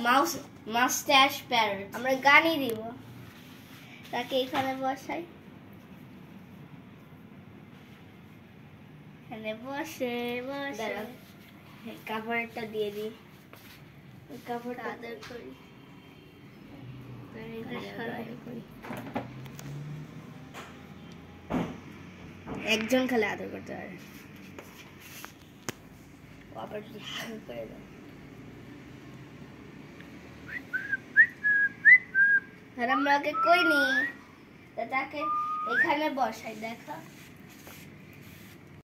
মাউস্টাচ parrot. আমরা গানই দিব, তাকে এখানে বসাই, এখানে বসে বসে কাভারটা দিয়ে দিই, কাভারটা আদর করি, একজন খালি আদর করতে পারে, আবার যদি হাল করে দাও। আর আমরা ওকে কই নি, তাকে এখানে বসাই, দেখা